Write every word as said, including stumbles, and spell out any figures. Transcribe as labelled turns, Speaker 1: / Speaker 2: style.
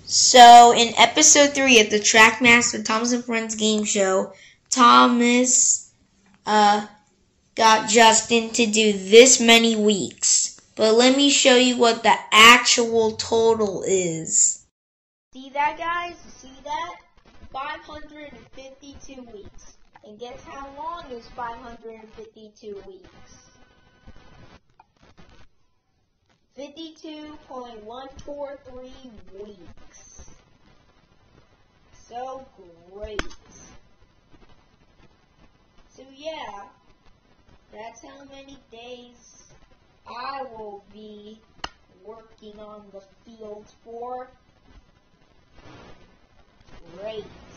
Speaker 1: So, in episode three of the TrackMaster Thomas and Friends game show, Thomas uh, got Justin to do this many weeks. But let me show you what the actual total is.
Speaker 2: See that, guys? See that? five hundred fifty-two weeks. And guess how long is five hundred fifty-two weeks? fifty-two point one four three weeks. So great. So yeah, that's how many days I will be working on the field for. Great.